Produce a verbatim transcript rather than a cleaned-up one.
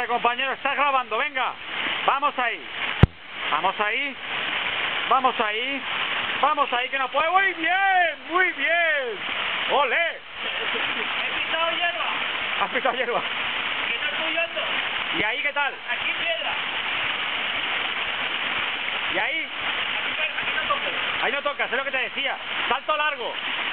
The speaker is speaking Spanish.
Vale, compañero, estás grabando, venga. Vamos ahí. Vamos ahí. Vamos ahí. Vamos ahí, que no puede. Muy bien, muy bien. ¡Ole! He pisado hierba. ¿Has pisado hierba? Que no estoy yendo. ¿Y ahí qué tal? Aquí piedra. ¿Y ahí? Aquí, aquí no toque. Ahí no tocas, es lo que te decía. Salto largo.